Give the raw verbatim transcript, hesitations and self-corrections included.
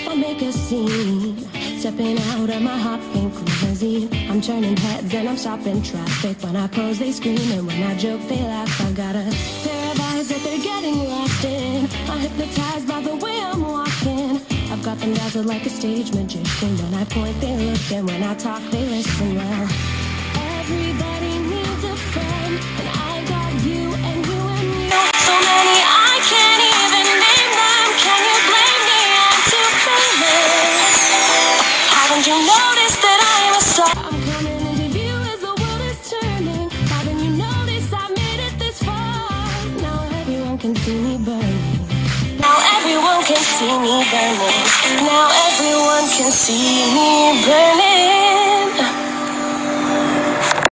I make a scene, stepping out of my hot pink limousine. I'm turning heads and I'm stopping traffic. When I pose they scream and when I joke they laugh. I've got a pair of eyes that they're getting lost in. I'm hypnotized by the way I'm walking. I've got them dazzled like a stage magician. When I point they look and when I talk they listen. Well, everybody needs a friend, and I got you and you and me. So many I can't even name them. Can you blame me? I'm too famous. Haven't you noticed that I'm a star? I'm coming into view as the world is turning. Haven't you noticed I made it this far? Now everyone can see me burning. Now everyone can see me burning. Now everyone can see me burning.